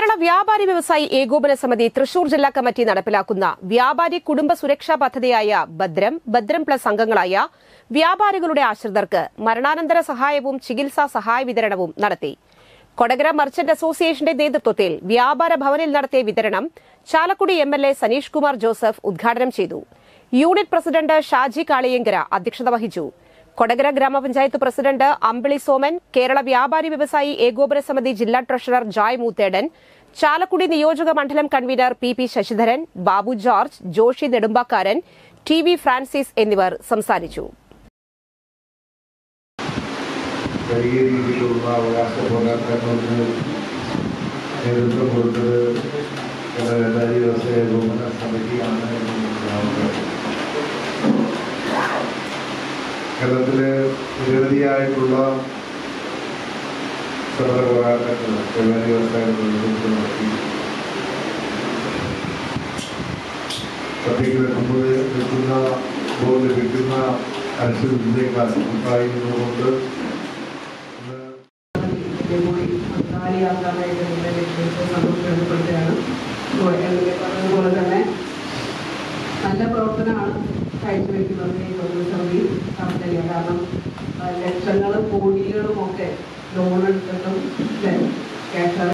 കേരള വ്യാപാരി വ്യവസായി ഏകോപന സമിതി തൃശൂർ ജില്ലാ കമ്മിറ്റി നടപ്പിലാക്കുന്ന വ്യാപാരി കുടുംബ സുരക്ഷാ പദ്ധതിയായ ഭദ്രം പ്ലസ് അംഗങ്ങളായ വ്യാപാരികളുടെ ആശ്രിതർക്ക് മരണാനന്തര സഹായവും ചികിത്സാ സഹായ വിതരണവും നടത്തി. കൊടകര മർച്ചന്റ് അസോസിയേഷന്റെ നേതൃത്വത്തിൽ വ്യാപാര ഭവനിൽ നടത്തിയ വിതരണം ചാലക്കുടി MLA സനീഷ് കുമാർ ജോസഫ് ഉദ്ഘാടനം ചെയ്തു. യൂണിറ്റ് പ്രസിഡന്റ് ഷാജി കാളിയങ്കര അധ്യക്ഷത വഹിച്ചു. കൊടകര ഗ്രാമപഞ്ചായത്ത് പ്രസിഡന്റ് അമ്പിളി സോമൻ, കേരള വ്യാപാരി വ്യവസായി ഏകോപന സമിതി ജില്ലാ ട്രഷറർ ജോയ് മൂത്തേടൻ, ചാലക്കുടി നിയോജക മണ്ഡലം convener PP Sasidharan, Babu George, Joshy Nedumbakkaran, TV Francis എന്നിവർ സംസാരിച്ചു. വലിയ രീതിയിലുള്ള അവകാശ പോരാട്ടങ്ങൾക്ക് നേതൃത്വം കൊടുത്തത് വ്യാപാരി വ്യവസായ ഏകോപന സമിതിയാണ്. കേരളത്തിലെ നിരവധിയായിട്ടുള്ള സമര പോരാട്ടങ്ങൾ വ്യാപാരി വ്യവസായങ്ങൾ നേതൃത്വം നടത്തി. സഭയ്ക്ക് നിൽക്കുമ്പോൾ ലഭിക്കുന്ന അനിശ്ചിതത്വത്തേക്കാൾ ഉണ്ടായിരുന്നതുകൊണ്ട് അതുപോലെ തന്നെ നല്ല പ്രവർത്തനമാണ് കാഴ്ചവെക്കുന്നത് ഈ കോൺഗ്രസ് സമിതി നടത്തുക. കാരണം ലക്ഷങ്ങളും കോടികളും ഒക്കെ ലോൺ എടുത്തിട്ടും ക്യാഷ്